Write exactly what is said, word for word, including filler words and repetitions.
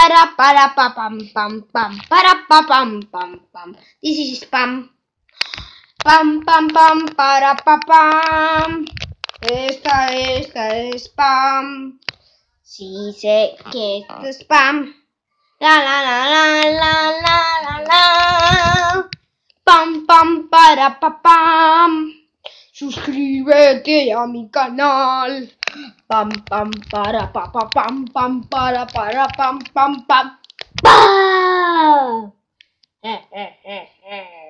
para para pa pam pam pam para pa pam pam pam. This is spam. Pam pam pam para pa pam. Esta esta es spam. Si sé que esto es spam. La la la la la la la la. Pam pam para pa pam. Suscríbete a mi canal. Pam pam para pa pa pam pam para para pam pam pam. ¡Pam! Eh, eh, eh, eh.